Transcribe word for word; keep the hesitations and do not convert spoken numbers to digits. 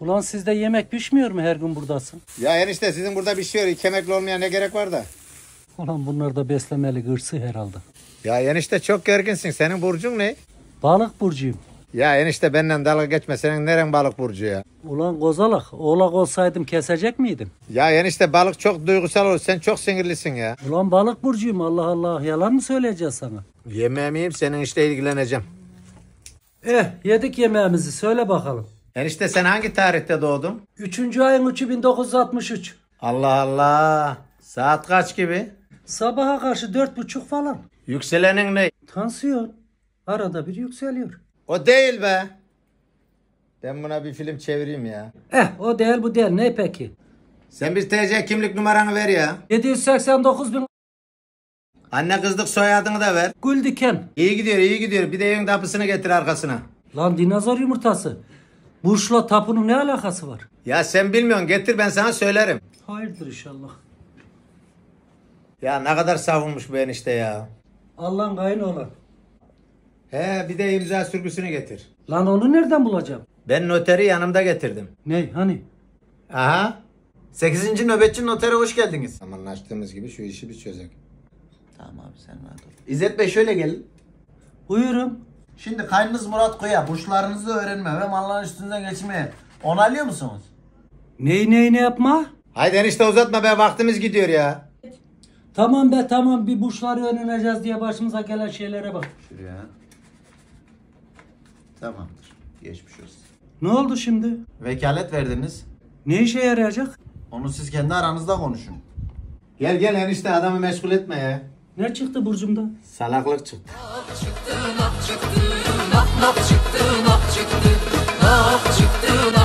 Ulan sizde yemek pişmiyor mu her gün buradasın? Ya enişte sizin burada pişiyor. İki emekli olmaya ne gerek var da? Ulan bunlar da beslemeli gırsı herhalde. Ya enişte çok gerginsin. Senin burcun ne? Balık burcuyum. Ya enişte benden dalga geçme. Senin neren balık burcu ya? Ulan kozalak, oğlak olsaydım kesecek miydim? Ya enişte balık çok duygusal olur. Sen çok sinirlisin ya. Ulan balık burcuyum, Allah Allah. Yalan mı söyleyeceğiz sana? Yemeğimi yiyeyim, senin işle ilgileneceğim. Eh, yedik yemeğimizi, söyle bakalım. Enişte sen hangi tarihte doğdun? Üçüncü ayın üçü bin dokuz yüz altmış üç. Allah Allah. Saat kaç gibi? Sabaha karşı dört buçuk falan. Yükselenin ne? Tansiyon. Arada bir yükseliyor. O değil be. Ben buna bir film çevireyim ya. Eh, o değil bu değil. Ne peki? Sen bir T C kimlik numaranı ver ya. yedi yüz seksen dokuz bin. Anne kızlık soyadını da ver. Güldiken. İyi gidiyor, iyi gidiyor. Bir de evin tapısını getir arkasına. Lan dinozor yumurtası. Burçla tapunun ne alakası var? Ya sen bilmiyorsun, getir ben sana söylerim. Hayırdır inşallah. Ya ne kadar savunmuş bu enişte ya. Allah'ın kayını olan. He, bir de imza sürgüsünü getir. Lan onu nereden bulacağım? Ben noteri yanımda getirdim. Ne hani? Aha. sekizinci nöbetçi notere hoş geldiniz. Anlaştığımız gibi şu işi bir çözek. Tamam abi sen rahat ol. İzzet Bey şöyle gelin. Buyurun. Şimdi kaynınız Murat Koya burçlarınızı öğrenme ve malların üstünden geçmeye onaylıyor musunuz? Neyi neyi ne yapma? Haydi enişte uzatma be, vaktimiz gidiyor ya. Tamam be tamam, bir burçları öğreneceğiz diye başımıza gelen şeylere bak. Şuraya. Tamamdır. Geçmiş olsun. Ne oldu şimdi? Vekalet verdiniz. Ne işe yarayacak? Onu siz kendi aranızda konuşun. Gel gel enişte, adamı meşgul etme ya. Ne çıktı burcumda? Salaklık çıktı. Çıktı, nak çıktı, nak nak çıktı, nak çıktı, nak çıktı, nak